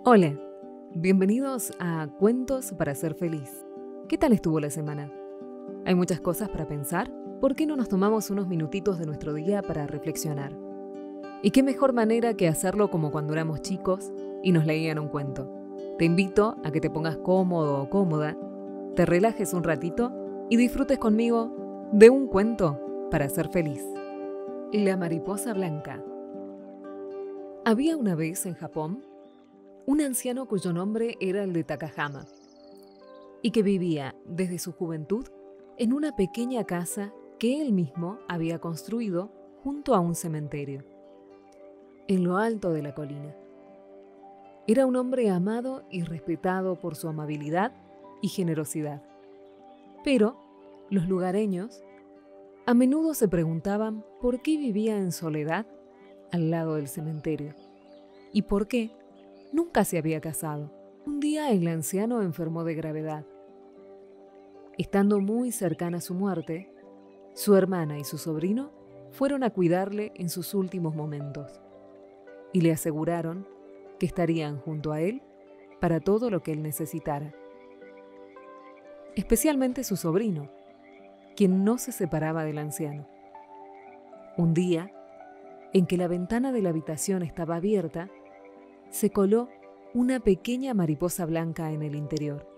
Hola, bienvenidos a Cuentos para ser feliz. ¿Qué tal estuvo la semana? ¿Hay muchas cosas para pensar? ¿Por qué no nos tomamos unos minutitos de nuestro día para reflexionar? ¿Y qué mejor manera que hacerlo como cuando éramos chicos y nos leían un cuento? Te invito a que te pongas cómodo o cómoda, te relajes un ratito y disfrutes conmigo de un cuento para ser feliz. La mariposa blanca. Había una vez en Japón un anciano cuyo nombre era el de Takahama y que vivía desde su juventud en una pequeña casa que él mismo había construido junto a un cementerio, en lo alto de la colina. Era un hombre amado y respetado por su amabilidad y generosidad. Pero los lugareños a menudo se preguntaban por qué vivía en soledad al lado del cementerio y por qué nunca se había casado. Un día el anciano enfermó de gravedad. Estando muy cercana a su muerte, su hermana y su sobrino fueron a cuidarle en sus últimos momentos y le aseguraron que estarían junto a él para todo lo que él necesitara. Especialmente su sobrino, quien no se separaba del anciano. Un día, en que la ventana de la habitación estaba abierta, se coló una pequeña mariposa blanca en el interior.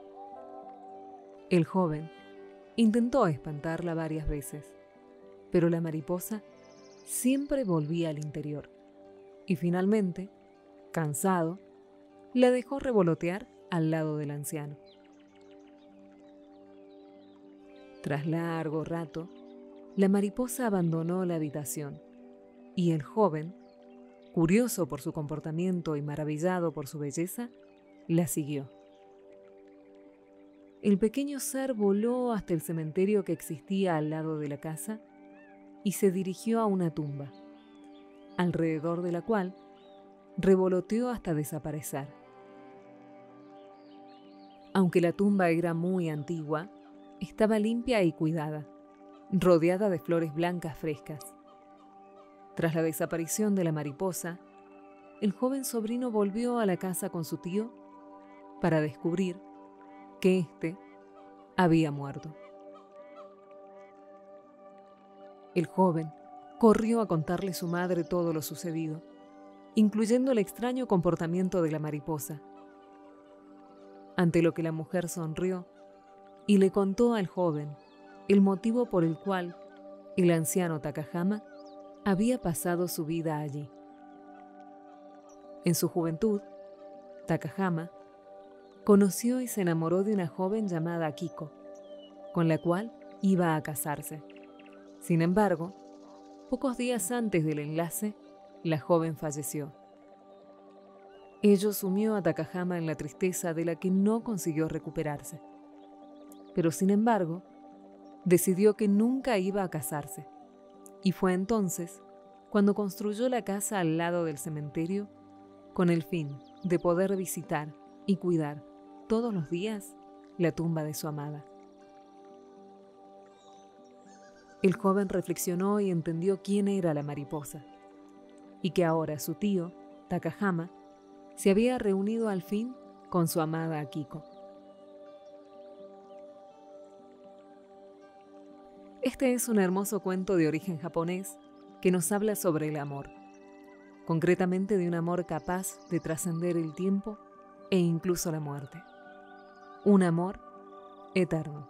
El joven intentó espantarla varias veces, pero la mariposa siempre volvía al interior y finalmente, cansado, la dejó revolotear al lado del anciano. Tras largo rato, la mariposa abandonó la habitación y el joven, curioso por su comportamiento y maravillado por su belleza, la siguió. El pequeño ser voló hasta el cementerio que existía al lado de la casa y se dirigió a una tumba, alrededor de la cual revoloteó hasta desaparecer. Aunque la tumba era muy antigua, estaba limpia y cuidada, rodeada de flores blancas frescas. Tras la desaparición de la mariposa, el joven sobrino volvió a la casa con su tío para descubrir que éste había muerto. El joven corrió a contarle a su madre todo lo sucedido, incluyendo el extraño comportamiento de la mariposa. Ante lo que la mujer sonrió y le contó al joven el motivo por el cual el anciano Takahama había pasado su vida allí. En su juventud, Takahama conoció y se enamoró de una joven llamada Kiko, con la cual iba a casarse. Sin embargo, pocos días antes del enlace, la joven falleció. Ello sumió a Takahama en la tristeza de la que no consiguió recuperarse. Pero sin embargo, decidió que nunca iba a casarse. Y fue entonces cuando construyó la casa al lado del cementerio con el fin de poder visitar y cuidar todos los días la tumba de su amada. El joven reflexionó y entendió quién era la mariposa y que ahora su tío, Takahama, se había reunido al fin con su amada Akiko. Este es un hermoso cuento de origen japonés que nos habla sobre el amor, concretamente de un amor capaz de trascender el tiempo e incluso la muerte. Un amor eterno.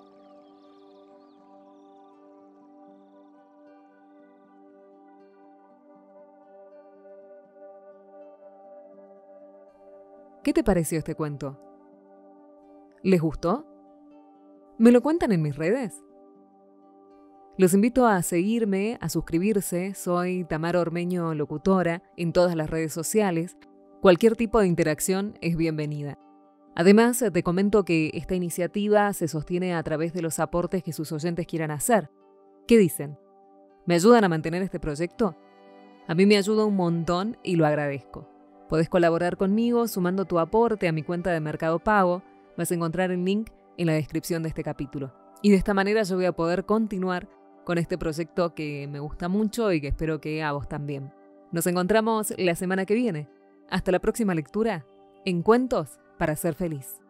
¿Qué te pareció este cuento? ¿Les gustó? ¿Me lo cuentan en mis redes? Los invito a seguirme, a suscribirse. Soy Tamara Ormeño, locutora, en todas las redes sociales. Cualquier tipo de interacción es bienvenida. Además, te comento que esta iniciativa se sostiene a través de los aportes que sus oyentes quieran hacer. ¿Qué dicen? ¿Me ayudan a mantener este proyecto? A mí me ayuda un montón y lo agradezco. Podés colaborar conmigo sumando tu aporte a mi cuenta de Mercado Pago. Vas a encontrar el link en la descripción de este capítulo. Y de esta manera yo voy a poder continuar con este proyecto que me gusta mucho y que espero que a vos también. Nos encontramos la semana que viene. Hasta la próxima lectura. en Cuentos para ser feliz.